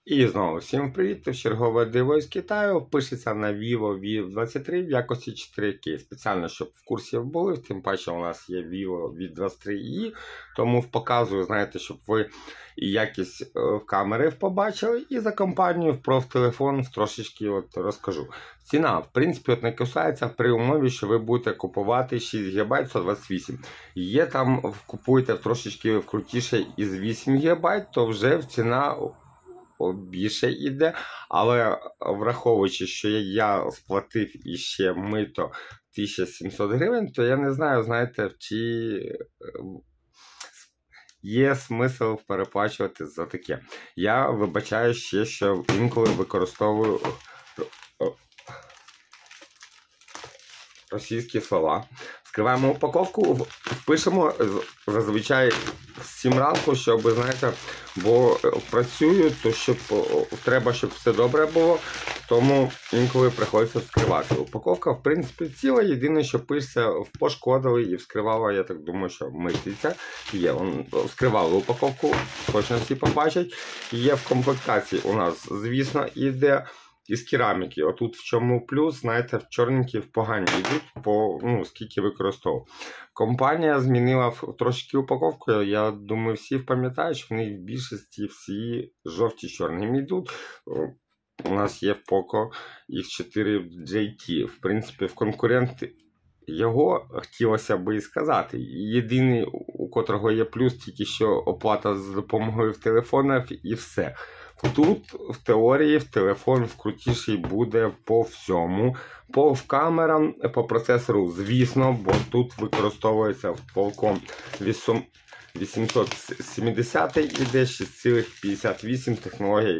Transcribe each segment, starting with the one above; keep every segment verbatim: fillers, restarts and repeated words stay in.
І знову всім привіт, в чергове диво з Китаю, пишеться на Vivo ві двадцять три в якості чотири кей. Спеціально, щоб в курсі були, тим паче у нас є Vivo ві двадцять три і, тому показую, знаєте, щоб ви і якість камери побачили, і за компанію в профтелефон трошечки от розкажу. Ціна, в принципі, от не кусається при умові, що ви будете купувати шість гігабайт сто двадцять вісім. Є там, купуєте трошечки крутіше із вісім гігабайт, то вже ціна більше йде, але враховуючи, що я сплатив іще мито тисяча сімсот гривень, то я не знаю, знаєте, чи є смисл переплачувати за таке. Я вибачаю ще, що інколи використовую російські слова. Скриваємо упаковку, пишемо зазвичай в сім ранку, щоб, знаєте, бо працюю, то щоб треба, щоб все добре було, тому інколи приходиться вскривати. Упаковка, в принципі, ціла, єдине, що пишеться, пошкодили і вскривала, я так думаю, що митиця. Є, вскривали упаковку, точно всі побачать. Є в комплектації у нас, звісно, іде із кераміки. Отут в чому плюс, знаєте, в чорненькі в погані йдуть, по, ну, скільки використовував. Компанія змінила трошки упаковку, я думаю, всі пам'ятають, що в них в більшості всі жовті-чорними йдуть. У нас є Poco ікс чотири джей ті. В принципі, в конкурент його хотілося би і сказати. Єдиний, у котрого є плюс, тільки що оплата з допомогою в телефонах і все. Тут, в теорії, в телефон вкрутіший буде по всьому. По камерам, по процесору, звісно, бо тут використовується в Qualcomm вісімсот сімдесят іде шість цілих п'ятдесят вісім технологій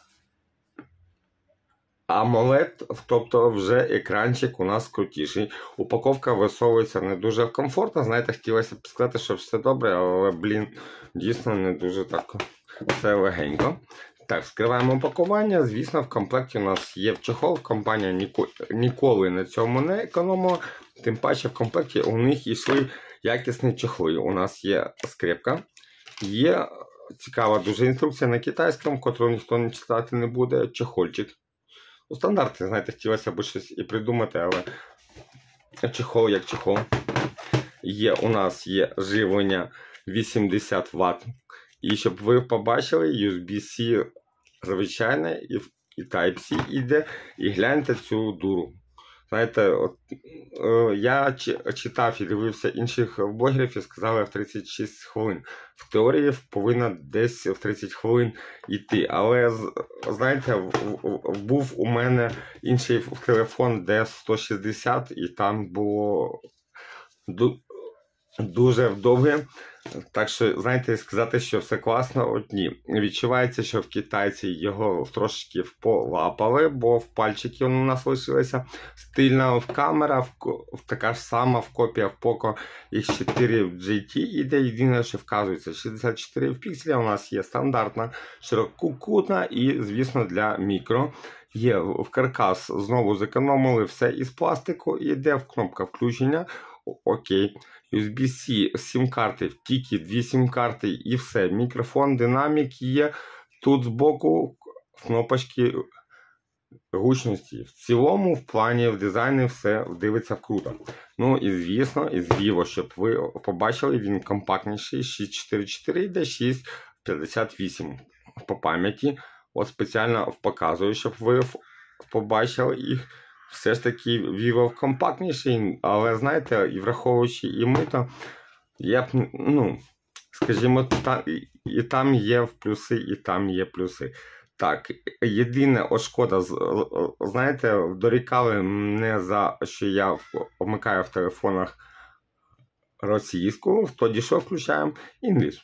AMOLED, тобто вже екранчик у нас крутіший. Упаковка висовується не дуже комфортно. Знаєте, хотілося б сказати, що все добре, але, блін, дійсно не дуже так все легенько. Так, скриваємо упакування. Звісно, в комплекті у нас є чохол. Компанія ніколи на цьому не економила. Тим паче в комплекті у них йшли якісні чохли. У нас є скрепка. Є цікава дуже інструкція на китайському, котру ніхто не читати не буде. Чохольчик. У стандарті, знаєте, хотілося б щось і придумати, але чохол як чохол. Є, у нас є живлення вісімдесят ватт. І щоб ви побачили, ю ес бі-C звичайне і, і Type-C іде. І гляньте цю дуру. Знаєте, от, е, я читав і дивився інших блогерів і сказали в тридцять шість хвилин. В теорії повинна десь в тридцять хвилин йти. Але, знаєте, в, в, був у мене інший телефон, де сто шістдесят, і там було дуже довге. Так що, знаєте, сказати, що все класно, от ні. Відчувається, що в китайці його трошки полапали, бо в пальчики у нас лишилися. Стильна в камера, в, в, така ж сама в копія в Poco ікс чотири джей ті іде. Єдине, що вказується, шістдесят чотири в пікселя у нас є стандартна, ширококутна і, звісно, для мікро. Є в каркас, знову зекономили все із пластику, іде в кнопка включення. Окей. ю ес бі-C, сім-карти, тільки дві сім-карти і все. Мікрофон, динамік є. Тут збоку кнопочки гучності. В цілому, в плані, в дизайні все дивиться круто. Ну і звісно, із Vivo, щоб ви побачили, він компактніший. шість чотири чотири йде, шість п'ятдесят вісім по пам'яті. От спеціально показую, щоб ви побачили їх. Все ж таки Vivo компактніший, але, знаєте, і враховуючи і мито, я б, ну, скажімо, та, і там є плюси, і там є плюси. Так, єдине шкода, знаєте, дорікали мене за, що я вмикаю в телефонах російську, тоді що включаємо? English.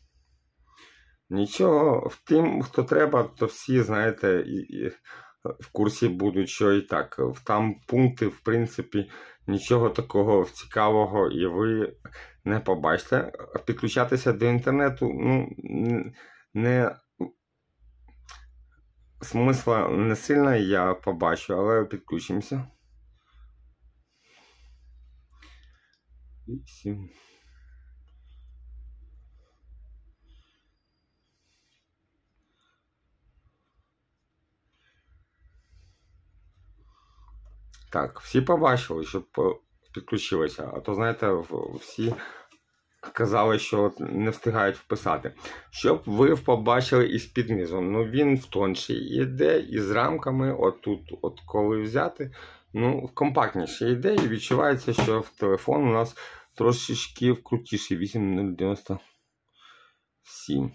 Нічого, в тим, хто треба, то всі, знаєте, і, і в курсі будуть, що і так. Там пункти, в принципі, нічого такого цікавого і ви не побачите. Підключатися до інтернету, ну, не смисла не сильно я побачу, але підключимося. Вісім. Так, всі побачили, щоб підключилося. А то, знаєте, всі казали, що не встигають вписати. Щоб ви побачили із піднизом. Ну, він в тонший іде, і з рамками, отут, от коли взяти, ну, компактніше йде, і відчувається, що в телефон у нас трошечки вкрутіший. вісім нуль дев'яносто сім.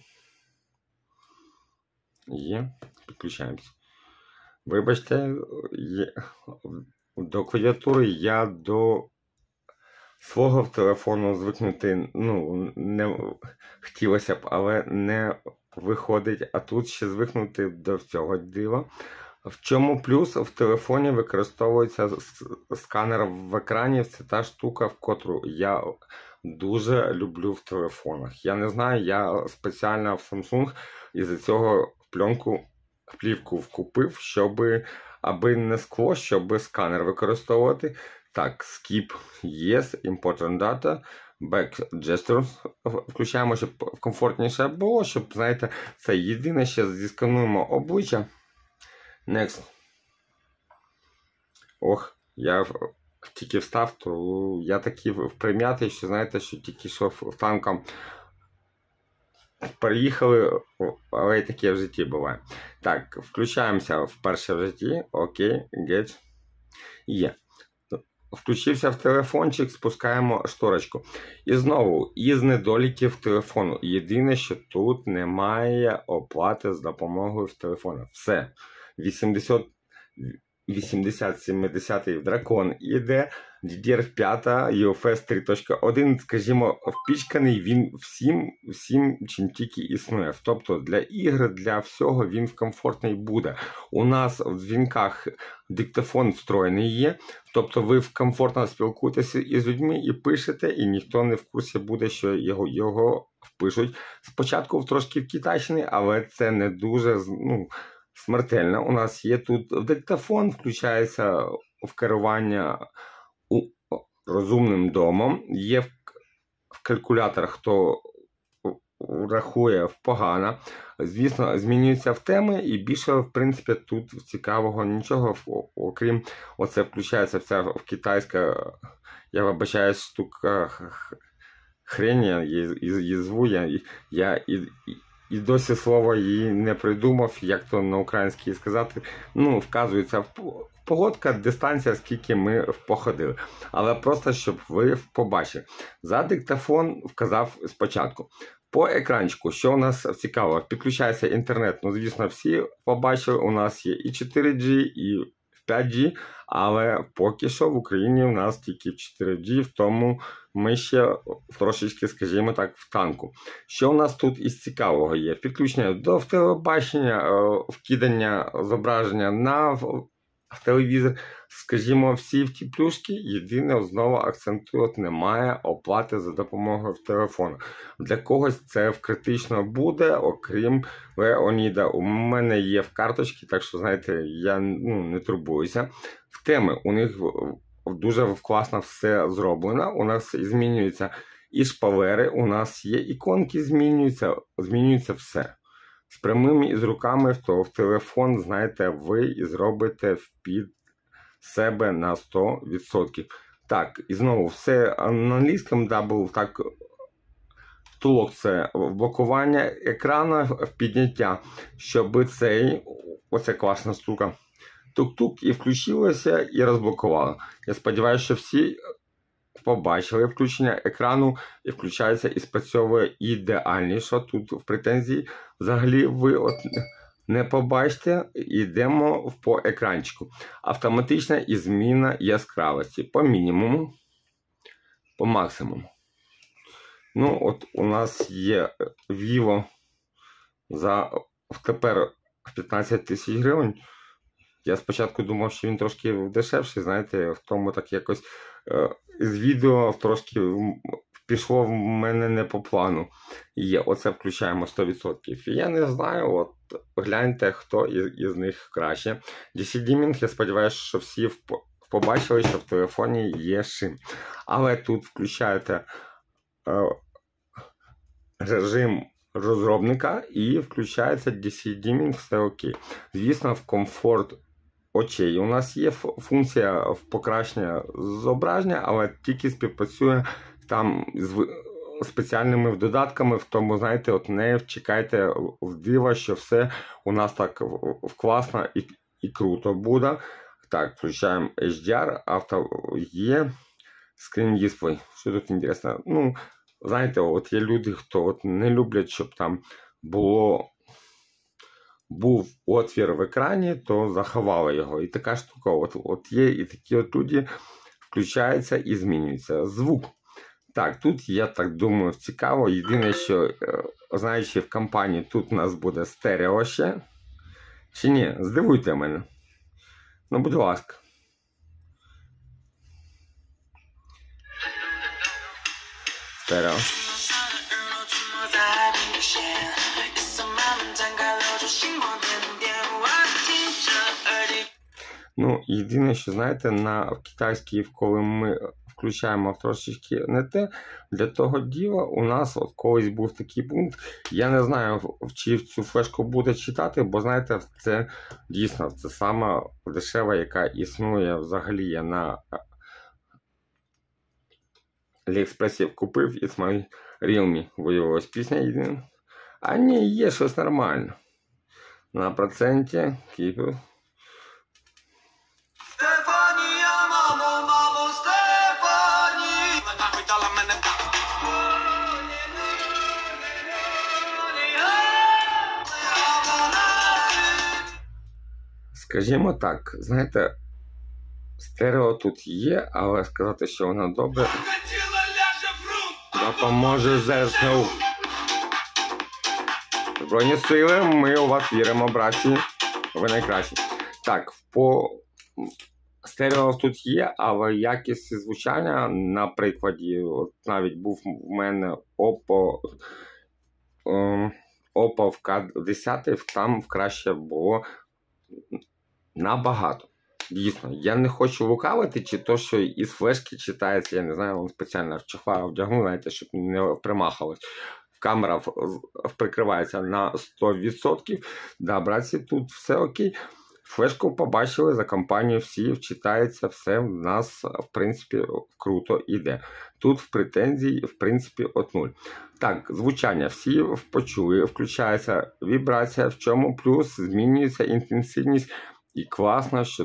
Є. Підключаємося. Вибачте, є... до клавіатури я до свого телефону звикнути, ну, не хотілося б, але не виходить. А тут ще звикнути до цього дива. В чому плюс? В телефоні використовується сканер в екрані. Це та штука, в котру я дуже люблю в телефонах. Я не знаю, я спеціально в Samsung із-за цього пленку, плівку вкупив, щоб, аби не скло, щоб сканер використовувати. Так, skip, yes, important data, back gestures включаємо, щоб комфортніше було, щоб, знаєте, це єдине, ще зіскануємо обличчя. Next. Ох, я тільки встав, то я такий впрям'ятий, що, знаєте, що тільки що в танком переїхали, але таке в житті буває. Так, включаємося вперше в житті. Окей, get. Є. Включився в телефончик, спускаємо шторочку. І знову, із недоліків телефону. Єдине, що тут немає оплати з допомогою в телефону. Все. вісімдесят сімдесят дракон іде, ді ді ар п'ять, ю еф ес три точка один, скажімо, впічканий він всім, всім, чим тільки існує. Тобто для ігр, для всього він комфортний буде. У нас в дзвінках диктофон встроєний є, тобто ви комфортно спілкуєтеся із людьми і пишете, і ніхто не в курсі буде, що його, його впишуть. Спочатку трошки в китайщині, але це не дуже, ну, смертельно. У нас є тут диктофон, включається в керування у розумним домом. Є в калькуляторах, хто рахує погано. Звісно, змінюються в теми і більше, в принципі, тут цікавого нічого, окрім оце включається вся в китайська, я вибачаюсь, штука хрень, її зву, я, я і, і досі слово її не придумав, як то на українській сказати. Ну, вказується погодка, дистанція, скільки ми походили. Але просто, щоб ви побачили. За диктофон вказав спочатку. По екранчику, що у нас цікаво, підключається інтернет. Ну, звісно, всі побачили, у нас є і чотири джі, і п'ять джі, але поки що в Україні у нас тільки чотири джі, тому ми ще трошечки, скажімо так, в танку. Що у нас тут із цікавого є? Підключення до телебачення, вкидання зображення на в телевізор, скажімо, всі в ті плюшки, єдине, знову акцентую, от немає оплати за допомогою в телефону. Для когось це критично буде, окрім Леоніда. У мене є в карточці, так що, знаєте, я, ну, не турбуюся. В теми у них дуже класно все зроблено, у нас змінюються і шпалери, у нас є іконки, змінюються, змінюється все. З прямими і з руками, то в телефон, знаєте, ви і зробите під себе на сто відсотків. Так, і знову все на англійському, дабл, так, тулок це блокування екрану, підняття, щоб цей, оце класна штука, тук-тук і включилося, і розблокувало. Я сподіваюся, що всі побачили включення екрану, і включається і спрацьовує ідеальніше. Тут в претензії взагалі ви от не побачите, йдемо по екранчику. Автоматична і зміна яскравості по мінімуму, по максимуму. Ну, от у нас є Vivo за тепер п'ятнадцять тисяч гривень. Я спочатку думав, що він трошки дешевший, знаєте, в тому так якось е, з відео трошки пішло в мене не по плану. Є, оце включаємо сто відсотків. Я не знаю, от гляньте, хто із, із них краще. ді сі Gaming, я сподіваюся, що всі побачили, що в телефоні є шим. Але тут включаєте е, режим розробника і включається ді сі Gaming, все окей. Звісно, в комфорт очей у нас є функція покращення зображення, але тільки співпрацює там з спеціальними додатками, в тому, знаєте, от не чекайте в дива, що все у нас так класно і, і круто буде. Так, включаємо ейч ді ар, авто є, screen display. Що тут інтересно? Ну, знаєте, от є люди, хто от не люблять, щоб там було був отвір в екрані, то заховали його. І така штука, от, от є, і такі от люди включаються і змінюється звук. Так, тут, я так думаю, цікаво. Єдине, що, знаючи в компанії, тут у нас буде стерео ще. Чи ні? Здивуйте мене. Ну, будь ласка. Стерео. Ну, єдине, що, знаєте, на китайській, коли ми включаємо трошечки не те, для того діла у нас от колись був такий пункт, я не знаю, чи цю флешку буде читати, бо, знаєте, це дійсно, це сама дешева, яка існує взагалі. Я на Аліекспресі купив It's My Realme, виявилась пісня єдина. А ні, є щось нормально. На проценті, кіпів. Скажімо так, знаєте, стерео тут є, але сказати, що воно добре, допоможе ЗСУ. Збройні сили, ми у вас віримо, браті, ви найкращі. Так, по стерео тут є, але якість звучання, на прикладі, от навіть був у мене Oppo, um, Oppo в К десять, там краще було набагато. Дійсно, я не хочу лукавити, чи то, що із флешки читається, я не знаю, він спеціально в чехла вдягнув, знаєте, щоб не примахалось. Камера прикривається на сто відсотків. Да, братці, тут все окей. Флешку побачили, за компанію всі вчитається, все в нас, в принципі, круто йде. Тут в претензії, в принципі, от нуль. Так, звучання всі почули, включається вібрація, в чому плюс, змінюється інтенсивність. І класно, що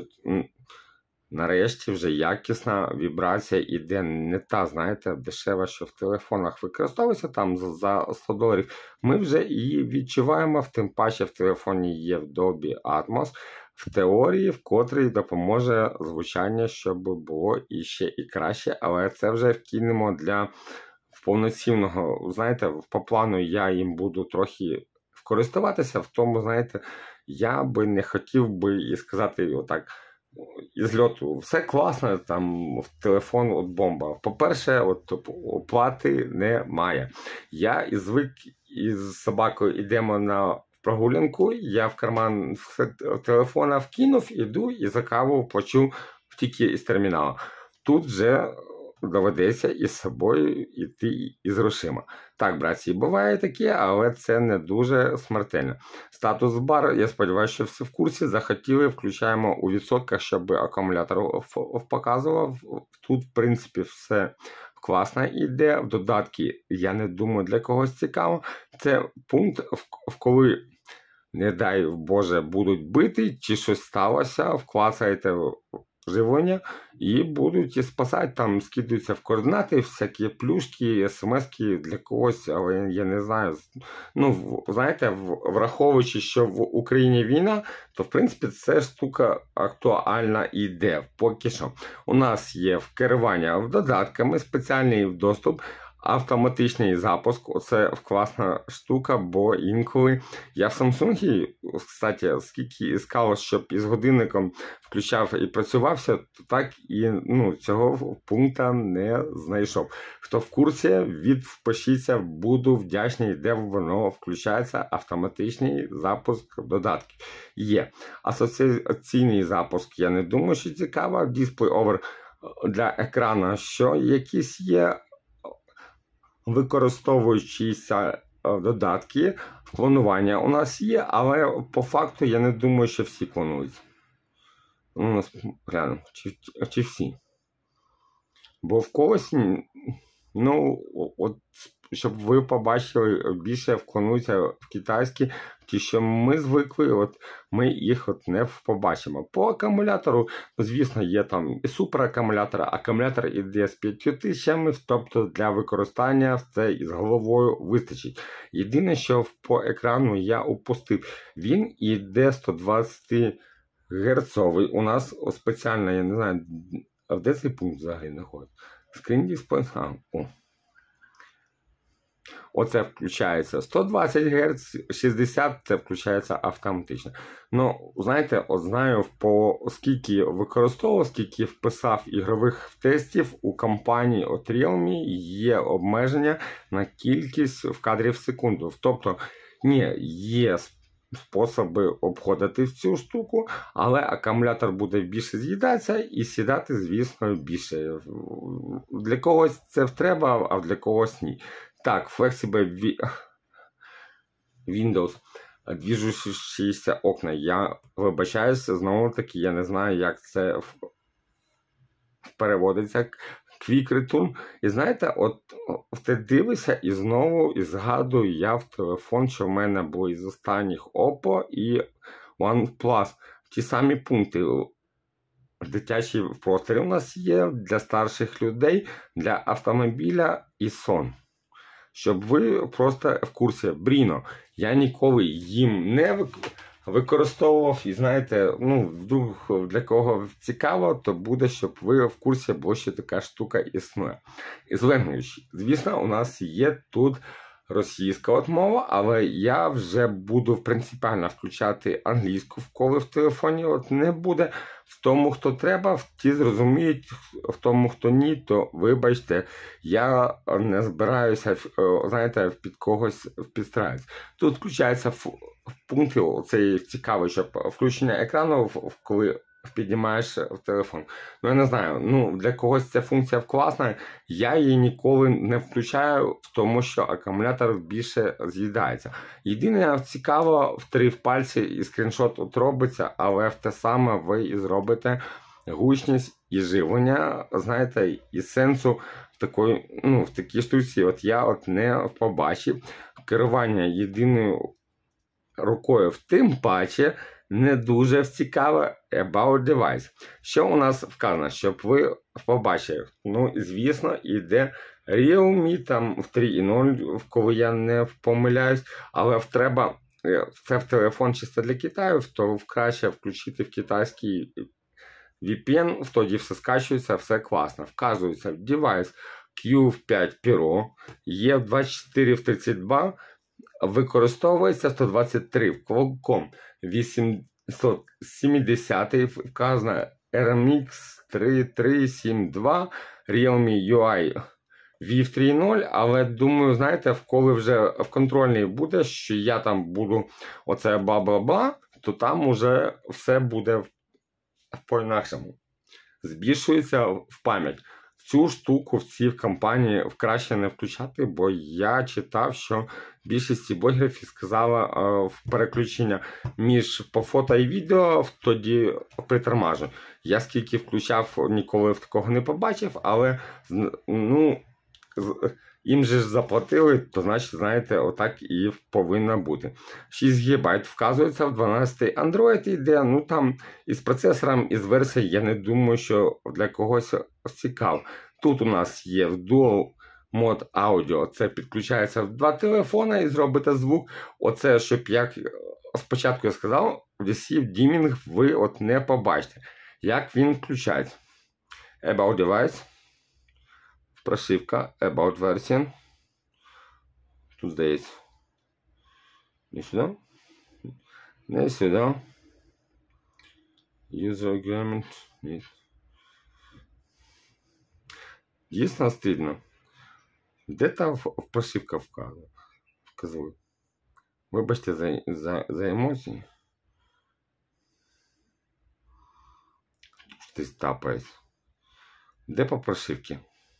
нарешті вже якісна вібрація іде, не та, знаєте, дешева, що в телефонах використовується там за сто доларів. Ми вже її відчуваємо, в тим паче в телефоні є в Dolby Atmos, в теорії, в котрій допоможе звучання, щоб було іще і краще, але це вже вкинемо для повноцінного, знаєте, по плану я їм буду трохи користуватися, в тому, знаєте, я би не хотів би і сказати отак, із льоту, все класно, там, в телефон от бомба. По-перше, от оплати немає. Я і звик із собакою йдемо на прогулянку, я в карман телефона вкинув, іду і за каву плачу тільки із терміналу. Тут вже доведеться із собою йти із грошима. Так, братці, буває таке, але це не дуже смертельно. Статус бар, я сподіваюся, що всі в курсі, захотіли, включаємо у відсотках, щоб акумулятор показував. Тут, в принципі, все класно йде. В додатки, я не думаю, для когось цікаво. Це пункт, в коли, не дай Боже, будуть бити, чи щось сталося, вклацаєте живлення і будуть і спасати, там скидаються в координати, всякі плюшки, смски для когось, але я не знаю. Ну, знаєте, враховуючи, що в Україні війна, то, в принципі, ця штука актуальна іде поки що. У нас є в керування додатками, спеціальний доступ, автоматичний запуск. Оце класна штука, бо інколи я в Samsung, кстати, скільки іскав, щоб із годинником включав і працювався, то так і ну, цього пункту не знайшов. Хто в курсі, відпишіться, буду вдячний, де воно включається, автоматичний запуск додатків. Є. Асоціаційний запуск, я не думаю, що цікаво. Display Over для екрану, що якісь є, використовуючися додатки, клонування у нас є, але по факту я не думаю, що всі клонують. Ну, глянемо, чи, чи всі. Бо в когось, ну, от, щоб ви побачили, більше вклонуться в китайські, ті, що ми звикли, от ми їх от не побачимо. По акумулятору, звісно, є там і суперакумулятор, акумулятор іде з п'ятьма тисячами, тобто для використання це із головою вистачить. Єдине, що по екрану я упустив, він іде сто двадцять герцовий. У нас спеціально, я не знаю, а де цей пункт взагалі знаходиться? Screen Display. А, о. Оце включається сто двадцять герц, шістдесят це включається автоматично. Ну, знаєте, от знаю, по скільки використовував, скільки вписав ігрових тестів у компанії от Realme є обмеження на кількість в кадрів в секунду. Тобто, ні, є способи обходити цю штуку, але акумулятор буде більше з'їдатися і сідати, звісно, більше. Для когось це треба, а для когось ні. Так, Flexible Windows, движущіся окна. Я вибачаюся, знову таки, я не знаю, як це переводиться. Quick Return. І знаєте, от ти дивишся і знову і згадую я в телефон, що в мене були із останніх Oppo і OnePlus. Ті самі пункти. Дитячі просторі у нас є для старших людей, для автомобіля і сон. Щоб ви просто в курсі. Бріно. Я ніколи їм не використовував. І знаєте, ну, вдруг для кого цікаво, то буде, щоб ви в курсі, бо ще така штука існує. Із language. Звісно, у нас є тут російська от мова, але я вже буду принципіально включати англійську, коли в телефоні от не буде. В тому, хто треба, ті зрозуміють, в тому, хто ні, то вибачте, я не збираюся, знаєте, під когось підстраюсь. Тут включаються пункти, оцей цікавий, щоб включення екрану, коли піднімаєш в телефон. Ну, я не знаю, ну, для когось ця функція класна, я її ніколи не включаю, тому що акумулятор більше з'їдається. Єдине цікаво, втрив пальці і скріншот от робиться, але в те саме ви і зробите гучність і живлення, знаєте, і сенсу в такої, ну, в такій штуці. От я от не побачив керування єдиною рукою, в тим паче не дуже цікаво About Device. Що у нас вказано, щоб ви побачили? Ну, звісно, іде Realme там в три нуль, коли я не помиляюсь, але треба, це в телефон чисто для Китаю, то краще включити в китайський ві пі ен, тоді все скачується, все класно. Вказується девайс кью п'ять Pro, є двадцять чотири в тридцять два, використовується сто двадцять три в Qualcomm вісімсот сімдесят, вказано ар ем ікс три три сім два, Realme ю ай вів три нуль, але думаю, знаєте, коли вже в контрольній буде, що я там буду оце бла-бла-бла, то там уже все буде по-інакшому. Збільшується в пам'ять. Цю штуку в цій компанії краще не включати, бо я читав, що більшість блогерів сказала е, в переключення між по фото і відео, тоді притормажу. Я скільки включав, ніколи в такого не побачив, але ну, їм же ж заплатили, то значить, знаєте, отак і повинно бути. шість гігабайт вказується, в дванадцятий Android йде, ну там із процесором, із версією, я не думаю, що для когось цікаво. Тут у нас є в Dual Mode Audio, це підключається в два телефони і зробите звук. Оце, щоб, як спочатку я сказав, в Deceive Dimming ви от не побачите. Як він включається? About Device. Прошивка, About Version. Тут здається. Не сюди. Не сюди. User Agreement. Ні. Дійсно стидно. Де там прошивка вказує? Вибачте за, за, за емоції. Щось тапає. Де по прошивці?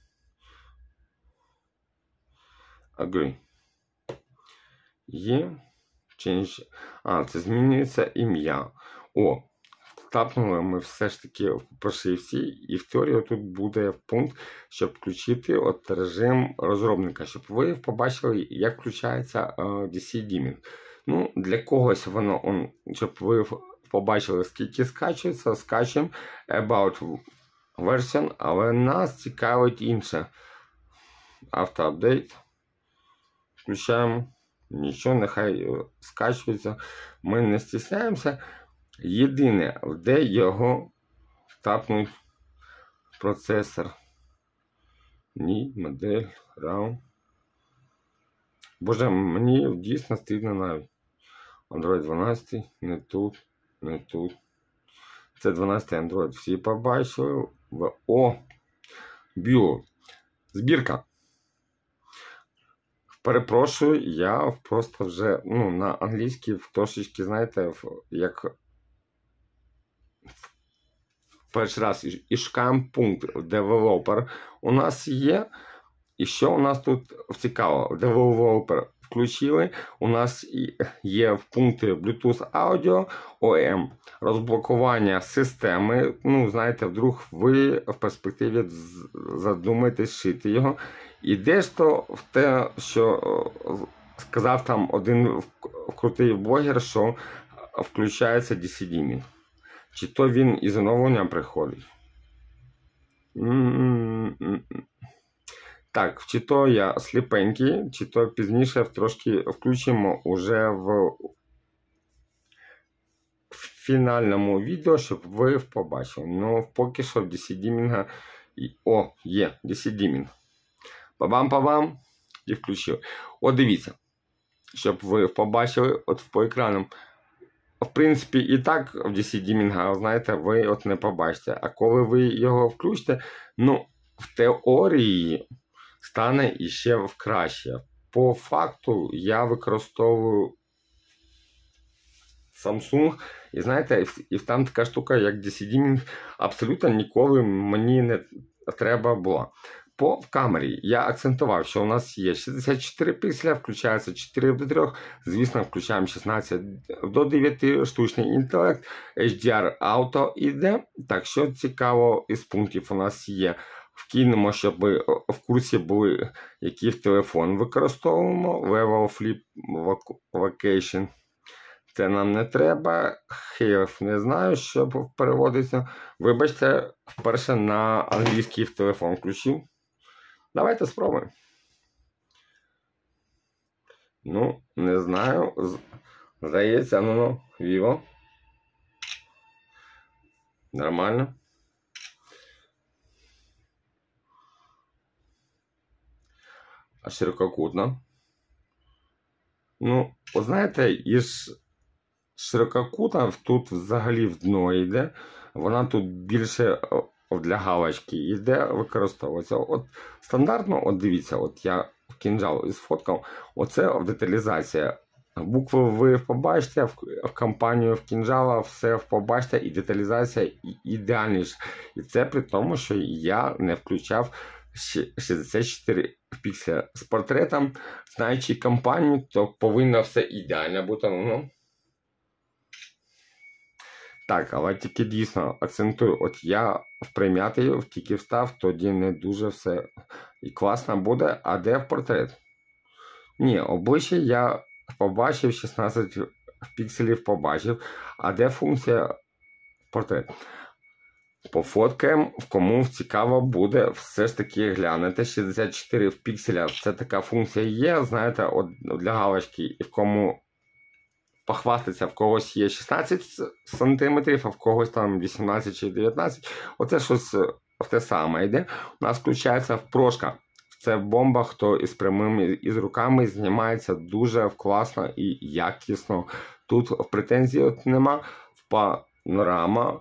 Agree. Є. Change. А, це змінюється ім'я. О, тапнули ми все ж таки в прошивці, і в теорії тут буде пункт, щоб включити от режим розробника, щоб ви побачили, як включається ді сі Dimming. Ну, для когось воно, он, щоб ви побачили, скільки скачується, скачуємо About Version, але нас цікавить інше. Автоапдейт. Включаємо. Нічого, нехай скачується. Ми не стісняємося. Єдине, де його тапнуть процесор. Ні, модель, RAM. Боже, мені дійсно стидно навіть. Android дванадцять, не тут, не тут. Це дванадцятий Android. Всі побачили. О! Бюро. Збірка. Перепрошую, я просто вже ну, на англійській трошечки, знаєте, як перший раз і шукаємо пункт Developer. У нас є. І що у нас тут цікаво? Developer включили. У нас є в пункті Bluetooth Audio, о ем, розблокування системи. Ну, знаєте, вдруг ви в перспективі задумаєтесь шити його. І десь-то в те, що сказав там один крутий блогер, що включається ді сі Dimming. Чи то він із оновлення приходить? М-м-м. Так, чи то я сліпенький, чи то пізніше трошки включимо уже в фінальному відео, щоб ви побачили. Ну, поки що в ді сі Dimming... О, є, ді сі Dimming. Пабам-пабам. І включив. От дивіться, щоб ви побачили от по екранам. В принципі, і так в ді сі Dimming, знаєте, ви от не побачите. А коли ви його включите, ну, в теорії стане іще в краще. По факту я використовую Samsung. І знаєте, і там така штука, як ді сі Dimming, абсолютно ніколи мені не треба була. По камері я акцентував, що у нас є шістдесят чотири пікселя, включається чотири до три, звісно, включаємо шістнадцять до дев'яти, штучний інтелект, ейч ді ар Auto іде. Так, що цікаво із пунктів у нас є. Вкинемо, щоб в курсі були, які в телефон використовуємо. Level Flip Location. Це нам не треба. Health не знаю, що переводиться. Вибачте, вперше на англійський в телефон включив. Давайте спробуємо. Ну, не знаю. Здається, ну, ну, Vivo. Нормально. А ширококутно. Ну, от знаєте, із ширококутна тут взагалі в дно йде. Вона тут більше для галочки йде, використовується. От стандартно, от дивіться, от я в кінжал із фоткав, оце деталізація. Букви ви побачите, в, в компанію в кінжала все побачите, і деталізація ідеальніша. І це при тому, що я не включав шістдесят чотири пікселя з портретом. Знаючи компанію, то повинно все ідеально бути. Ну, так, але тільки дійсно акцентую, от я в прим'ятий тільки встав, тоді не дуже все і класно буде. А де в портрет? Ні, обличчя я побачив, шістнадцять пікселів побачив. А де функція портрет? Пофоткаємо, кому цікаво буде все ж таки глянути. шістдесят чотири пікселя, це така функція є, знаєте, от для галочки, і в кому похвастатися, в когось є шістнадцять сантиметрів, а в когось там вісімнадцять чи дев'ятнадцять. Оце щось в те саме йде. У нас включається прошка. Це бомба, хто із прямими, із руками знімається дуже класно і якісно. Тут претензій от нема. Панорама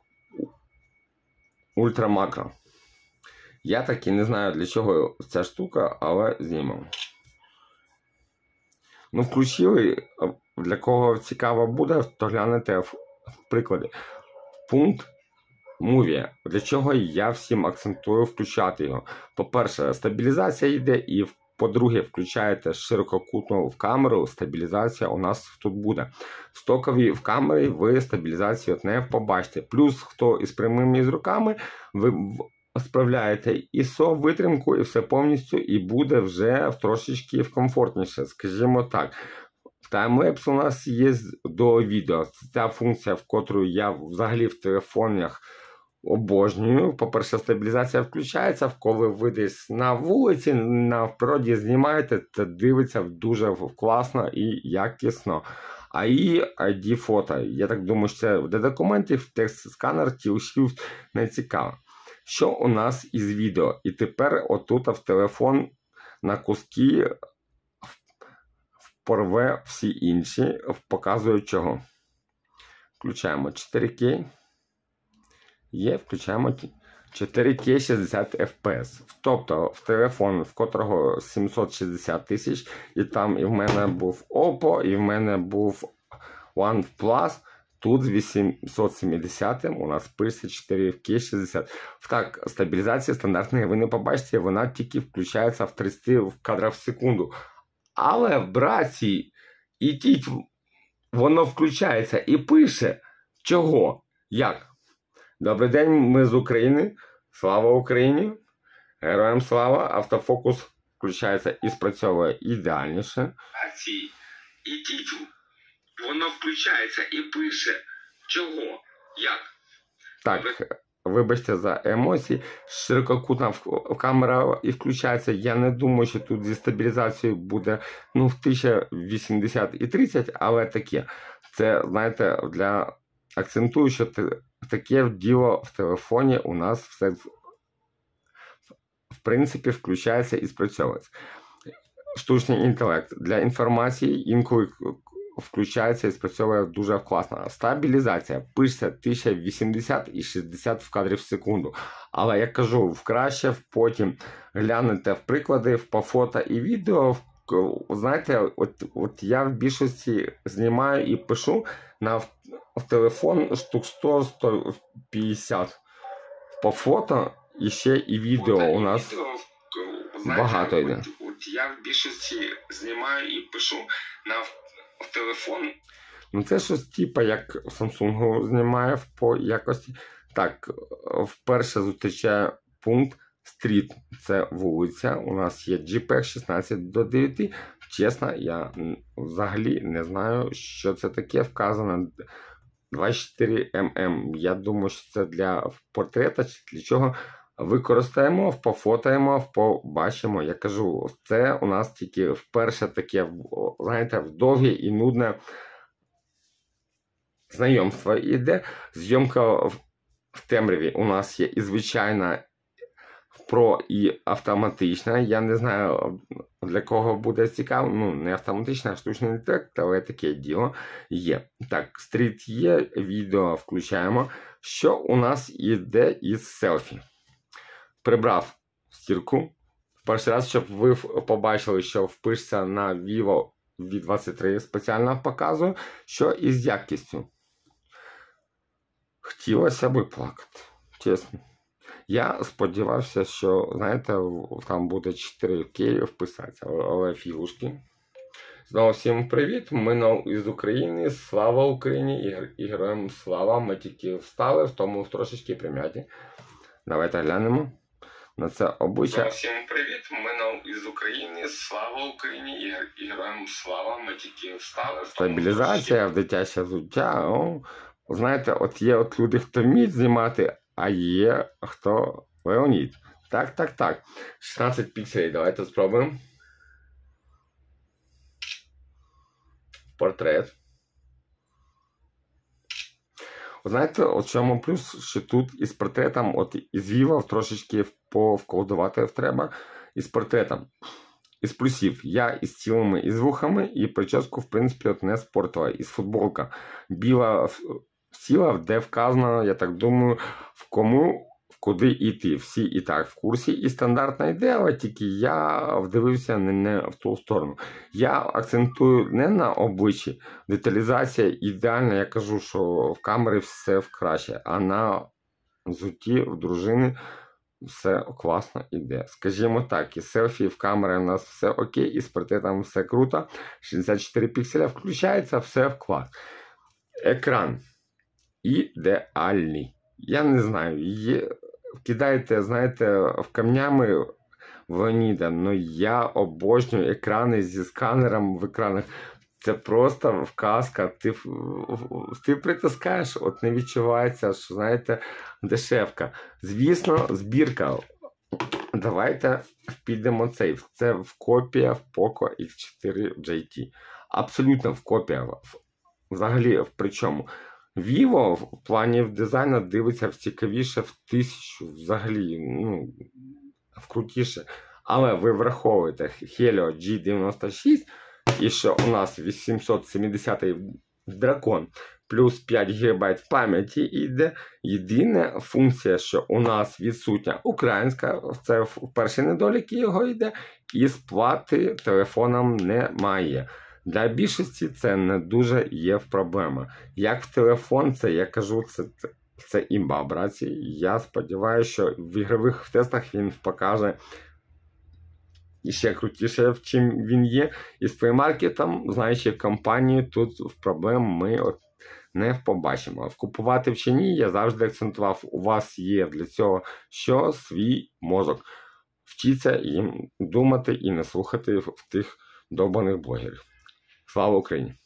ультрамакро. Я таки не знаю, для чого ця штука, але знімемо. Ну, включили. Для кого цікаво буде, то глянете в приклади. Пункт Movie. Для чого я всім акцентую включати його? По-перше, стабілізація йде, і в По-друге, включаєте ширококутну в камеру, стабілізація у нас тут буде. В стоковій в камері ви стабілізацію не побачите. Плюс, хто із прямими з руками, ви справляєте і со витримку, і все повністю, і буде вже трошечки комфортніше, скажімо так. Таймлепс у нас є до відео. Це ця функція, в котру я взагалі в телефонах обожнюю. По-перше, стабілізація включається, коли ви десь на вулиці, на природі знімаєте, це дивиться дуже класно і якісно. А і ай ді фото. Я так думаю, що це для документів, текст-сканер, Shift не цікаво. Що у нас із відео? І тепер отут в телефон на куски порве всі інші, показую чого. Включаємо чотири кей. Є, включаємо чотири кей шістдесят еф пі ес. Тобто в телефон, в котрого сімсот шістдесят тисяч, і там і в мене був Oppo, і в мене був OnePlus. Тут з вісімсот сімдесят у нас пише чотири кей шістдесят. Так, стабілізація стандартна, ви не побачите, вона тільки включається в тридцять кадрів в секунду. Але в браці і тіть воно включається і пише, чого, як. Добрий день, ми з України. Слава Україні! Героям слава! Автофокус включається і спрацьовує ідеальніше. І тіть воно включається і пише, чого, як. Так, вибачте за емоції. Ширококутна камера і включається. Я не думаю, що тут зі стабілізацією буде ну, в тисяча вісімдесят і тридцять, але таке. Це, знаєте, для... акцентую, що таке діло в телефоні у нас все в принципі включається і спрацьовується. Штучний інтелект. Для інформації інколи включається і спрацьовує дуже класно. Стабілізація. Пишеться тисяча вісімдесят і шістдесят в кадрів в секунду. Але, як кажу, в краще потім глянете в приклади, в по фото і відео. Знаєте, от, от я в більшості знімаю і пишу на в, в телефон штук сто - сто п'ятдесят. По фото і ще і відео у нас відео, знаєте, багато йде. От, от я в більшості знімаю і пишу на в телефон. Ну це щось типу як Samsung знімає по якості. Так, вперше зустрічає пункт стріт. Це вулиця. У нас є джей пег шістнадцять до дев'яти. Чесно, я взагалі не знаю, що це таке вказано. двадцять чотири ем ем. Я думаю, що це для портрета чи для чого. Використаємо, пофотаємо, побачимо. Я кажу, це у нас тільки вперше таке, знаєте, довге і нудне знайомство іде. Зйомка в темряві у нас є і звичайна про і автоматична. Я не знаю, для кого буде цікаво. Ну, не автоматична, а штучний інтелект, але таке діло є. Так, стріт є, відео включаємо. Що у нас іде із селфі? Прибрав стірку. Перший раз, щоб ви побачили, що впишеться на Vivo ві двадцять три спеціально показую, що із якістю. Хотілося би плакати, чесно. Я сподівався, що, знаєте, там буде чотири кей вписатися, але фігушки. Знову всім привіт, ми із України, слава Україні і героям слава. Ми тільки встали, в тому трошечки прим'яті. Давайте глянемо на це обличчя. Всім привіт, ми із України, слава Україні і героям слава. Ми тільки встали. Стабілізація в дитяче взуття. О, знаєте, от є от люди, хто вміють знімати, а є хто Леонід. Так, так, так. шістнадцять пікселів, давайте спробуємо. Портрет. Ви знаєте, от чому плюс, що тут із портретом, от із Vivo трошечки повкладувати треба із портретом. Із плюсів. Я із цілими, із вухами, і прическу, в принципі, от не спортила. Із футболка. Біла сіла, де вказано, я так думаю, в кому, куди йти. Всі і так в курсі. І стандартна ідея, але тільки я вдивився не, не в ту сторону. Я акцентую не на обличчі. Деталізація ідеальна, я кажу, що в камері все в краще. А на взутті в дружини все класно йде. Скажімо так, і селфі, в камери у нас все окей, і з портретом все круто. шістдесят чотири пікселя включається, все в клас. Екран ідеальний. Я не знаю, є... кидаєте, знаєте, в камнями Леоніда, но я обожнюю екрани зі сканером в екранах. Це просто вказка. Ти, ти притискаєш, от не відчувається, що, знаєте, дешевка. Звісно, збірка. Давайте підемо цей. Це в копія в Poco ікс чотири джей ті. Абсолютно в копія. Взагалі, причому. Vivo в плані дизайну дивиться цікавіше в тисячу, взагалі, ну, вкрутіше. Але ви враховуєте Helio джі дев'яносто шість, і що у нас вісімсот сімдесят дракон, плюс п'ять гігабайт пам'яті йде. Єдина функція, що у нас відсутня українська, це перший недолік його йде, і сплати телефоном немає. Для більшості це не дуже є проблема. Як в телефон, це, я кажу, це, це, це імба, браті. Я сподіваюся, що в ігрових тестах він покаже ще крутіше, в чим він є. І з плеймаркетом, знаючи компанію, тут проблем ми от не побачимо. Вкупувати в чи ні, я завжди акцентував, у вас є для цього що свій мозок. Вчіться їм думати і не слухати в тих довбаних блогерів. Слава Україні!